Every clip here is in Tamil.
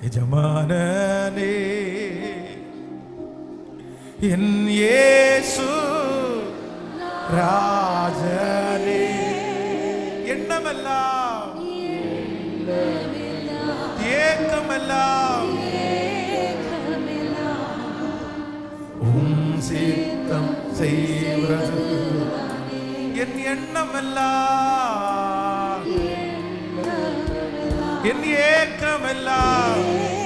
எஜமானனே என் இயேசு ராஜனே. எண்ணமெல்லாம் ஏக்கமெல்லாம் சித்தம் செய்வது. என் எண்ணமெல்லாம் என் ஏக்கமெல்லாம்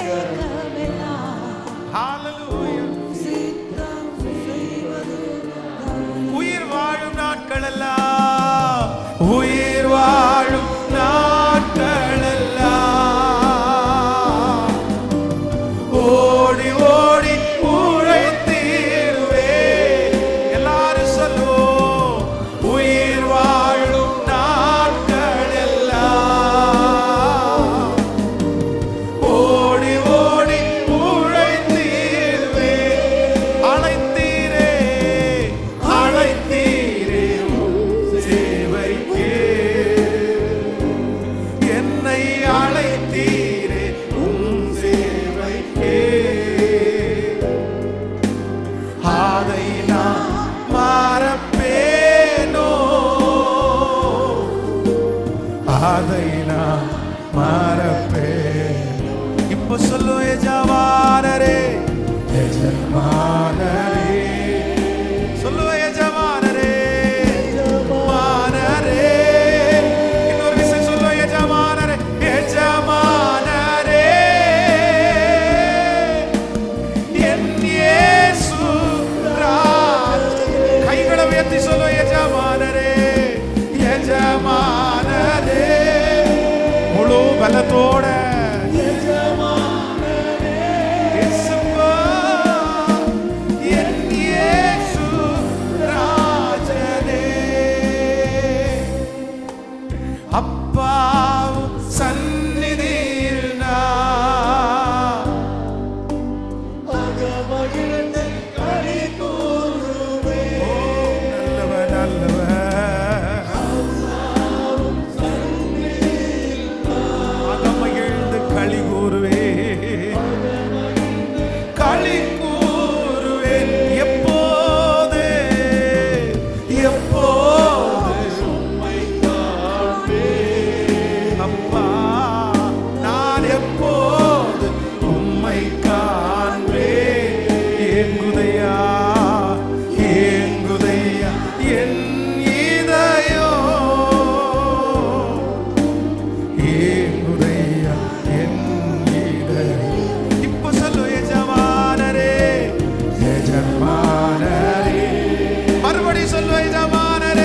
உயிர் வாழும் நாட்கள் எல்லாம் உயிர் வாழும் நாட்கள் எல்லாம் ஓடி ஓடி உழைத்தீருவே. எல்லாரும் சொல்லுவோம் உயிர் வாழும் நாட்கள் எல்லாம் ஓடி ஓடி உழைத்தீருவே. அழைத்தீரே அழைத்தீரே சேவைக்கே என்னை அழைத்தீரே சேவைக்கே. அதை நான் மறப்பேனோ அதை நான் மறப்பேன். இப்ப சொல்லு எஜமானரே எஜமானரே சொல்லு எஜமானரே எஜமானரே. இன்னொரு விஷயம் சொல்லு எஜமானரே எஜமானரே என் இயேசு ராஜ. கைகளை உயர்த்தி சொல்லு எஜமானரே எஜமானரே. முழு பலத்தோட அப்பாவும் சந்நிதியில் நான் அகமகிழ்ந்து களி கூறுவேன். நல்லவன் நல்லவன் அப்பாவும் சந்நிதியில் நான் அகமகிழ்ந்து களி கூறுவேன் களி கூறுவேன். எப்போது எப்போது அப்பா நான் எப்போது உம்மை காண்பேன். ஏங்குதையா ஏங்குதையா என் இதயம் ஏங்குதையா என் இதயம். இப்ப சொல்லு எஜமானரே எஜமானரே. மறுபடி சொல்லு எஜமானரே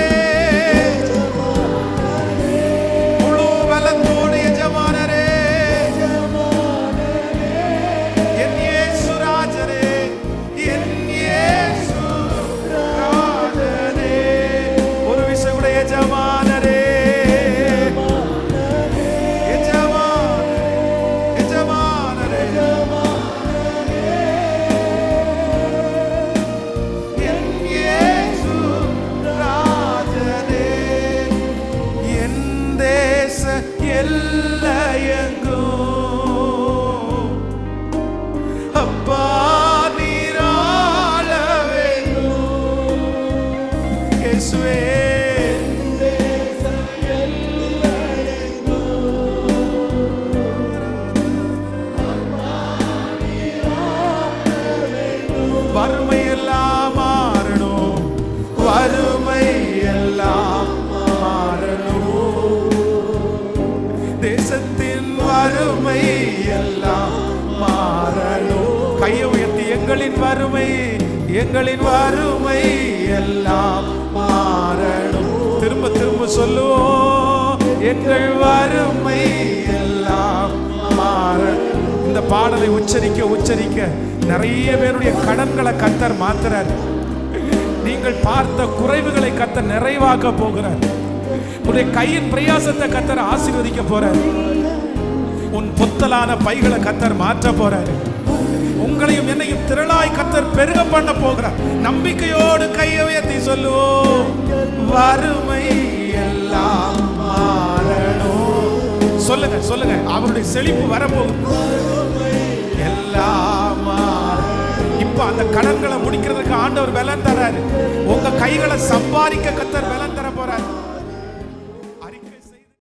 அப்பா நீராள வேண்டும் இயேசுவே. வறுமை எல்லாம் மாறணும் வறுமை எல்லாம் மாறணும். தேசத்தின் வறுமை எல்லாம் மாறணும். கையை உயர்த்தி எங்களின் வறுமை எல்லாம் மாறணும். திரும்ப திரும்ப சொல்லுவோம் எங்கள் வறுமை எல்லாம் மாறணும். இந்த பாடலை உச்சரிக்க உச்சரிக்க நிறைய பேருடைய கடன்களை கர்த்தர் மாத்துறார். நீங்கள் பார்த்த குறைவுகளை கர்த்தர் நிறைவாக்க போகிறார். உன்னுடைய கையின் பிரயாசத்தை கர்த்தர் ஆசீர்வதிக்க போறார். உன் பொத்தலான பைகளை கர்த்தர் மாற்ற போறார். உங்களையும் என்னையும் திரளாய் கர்த்தர் பெருக பண்ண போகிறார். நம்பிக்கையோடு கையை உயர்த்தி சொல்லுவோம் வறுமை எல்லாம் மாறணும். சொல்லுங்க சொல்லுங்க அவருடைய செழிப்பு வரப்போகுது. அந்த கடன்களை முடிக்கிறதுக்கு ஆண்டவர் பலன் தராரு. உங்க கைகளை சம்பாதிக்க கர்த்தர் பலன்